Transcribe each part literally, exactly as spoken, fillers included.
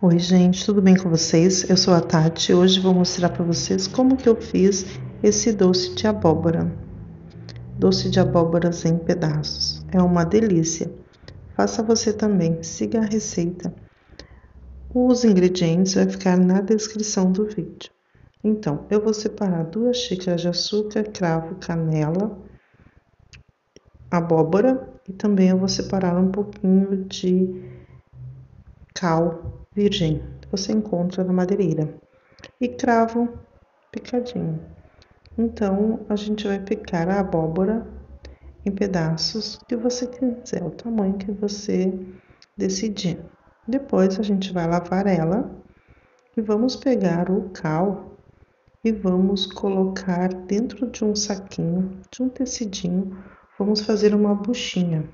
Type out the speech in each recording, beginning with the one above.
Oi gente, tudo bem com vocês? Eu sou a Tati e hoje vou mostrar para vocês como que eu fiz esse doce de abóbora. Doce de abóboras em pedaços. É uma delícia. Faça você também, siga a receita. Os ingredientes vai ficar na descrição do vídeo. Então, eu vou separar duas xícaras de açúcar, cravo, canela, abóbora e também eu vou separar um pouquinho de cal virgem. Você encontra na madeireira. E cravo picadinho. Então, a gente vai picar a abóbora em pedaços que você quiser, o tamanho que você decidir. Depois, a gente vai lavar ela e vamos pegar o cal e vamos colocar dentro de um saquinho, de um tecidinho, vamos fazer uma buchinha.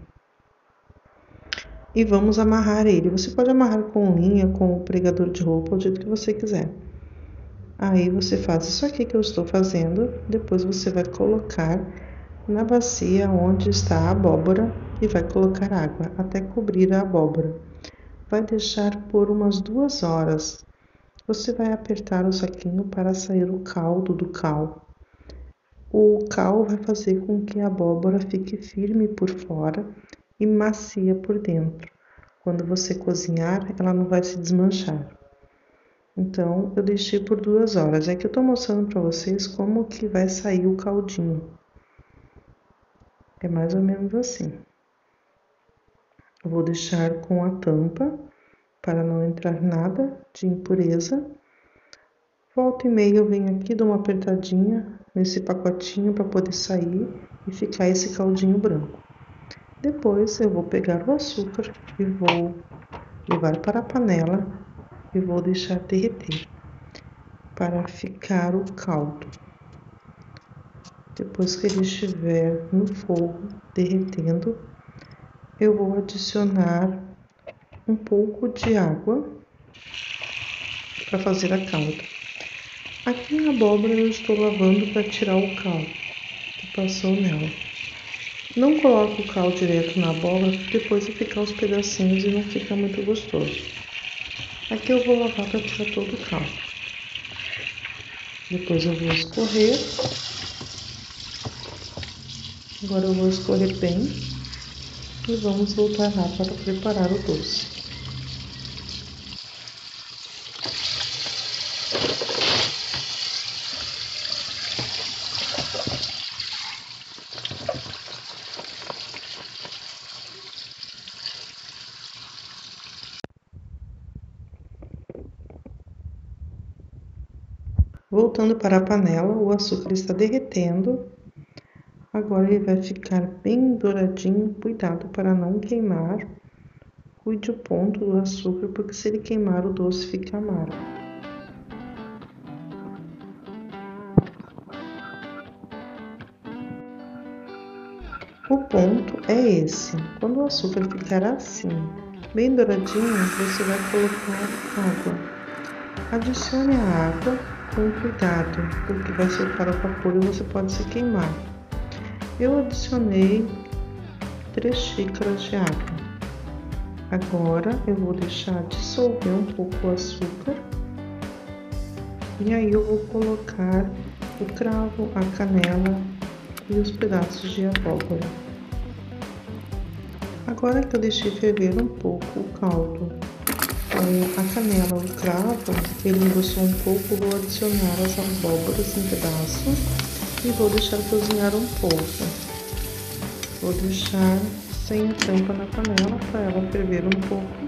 E vamos amarrar ele. Você pode amarrar com linha, com o pregador de roupa, do jeito que você quiser. Aí você faz isso aqui que eu estou fazendo, depois você vai colocar na bacia onde está a abóbora e vai colocar água até cobrir a abóbora. Vai deixar por umas duas horas. Você vai apertar o saquinho para sair o caldo do cal. O cal vai fazer com que a abóbora fique firme por fora e macia por dentro. Quando você cozinhar, ela não vai se desmanchar. Então, eu deixei por duas horas. É que eu tô mostrando para vocês como que vai sair o caldinho. É mais ou menos assim. Eu vou deixar com a tampa, para não entrar nada de impureza. Volta e meia eu venho aqui, dou uma apertadinha nesse pacotinho para poder sair e ficar esse caldinho branco. Depois, eu vou pegar o açúcar e vou levar para a panela e vou deixar derreter para ficar o caldo. Depois que ele estiver no fogo derretendo, eu vou adicionar um pouco de água para fazer a calda. Aqui na abóbora eu estou lavando para tirar o caldo que passou nela. Não coloque o caldo direto na abóbora, depois vai ficar os pedacinhos e não fica muito gostoso. Aqui eu vou lavar para tirar todo o caldo. Depois eu vou escorrer. Agora eu vou escorrer bem e vamos voltar lá para preparar o doce. Voltando para a panela, o açúcar está derretendo. Agora ele vai ficar bem douradinho, cuidado para não queimar. Cuide o ponto do açúcar, porque se ele queimar o doce fica amargo. O ponto é esse. Quando o açúcar ficar assim, bem douradinho, você vai colocar água. Adicione a água com cuidado, porque vai soltar o vapor e você pode se queimar. Eu adicionei três xícaras de água. Agora eu vou deixar dissolver um pouco o açúcar e aí eu vou colocar o cravo, a canela e os pedaços de abóbora. Agora que eu deixei ferver um pouco o caldo, a canela, o cravo, ele engrossou um pouco, vou adicionar as abóboras em pedaços e vou deixar cozinhar um pouco. Vou deixar sem a tampa na panela para ela ferver um pouco.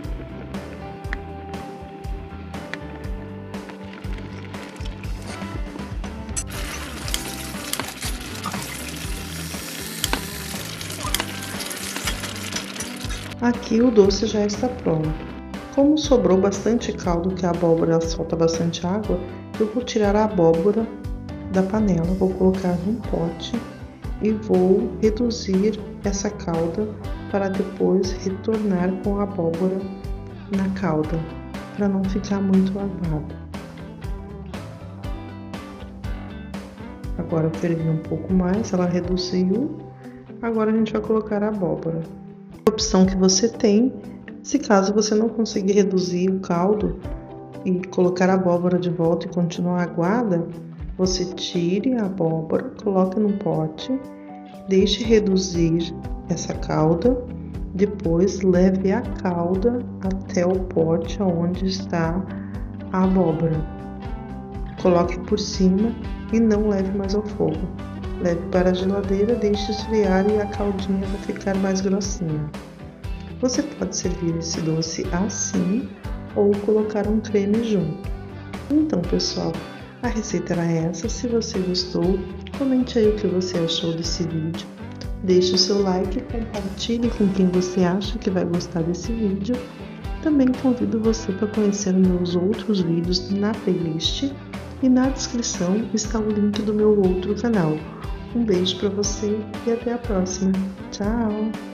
Aqui o doce já está pronto. Como sobrou bastante caldo, que a abóbora solta bastante água, eu vou tirar a abóbora da panela, vou colocar num pote e vou reduzir essa calda para depois retornar com a abóbora na calda, para não ficar muito aguado. Agora ferveu um pouco mais, ela reduziu. Agora a gente vai colocar a abóbora. A opção que você tem Se caso você não conseguir reduzir o caldo e colocar a abóbora de volta e continuar aguada, você tire a abóbora, coloque num pote, deixe reduzir essa calda, depois leve a calda até o pote onde está a abóbora. Coloque por cima e não leve mais ao fogo. Leve para a geladeira, deixe esfriar e a caldinha vai ficar mais grossinha. Você pode servir esse doce assim ou colocar um creme junto. Então, pessoal, a receita era essa. Se você gostou, comente aí o que você achou desse vídeo. Deixe o seu like, compartilhe com quem você acha que vai gostar desse vídeo. Também convido você para conhecer meus outros vídeos na playlist e na descrição está o link do meu outro canal. Um beijo para você e até a próxima. Tchau!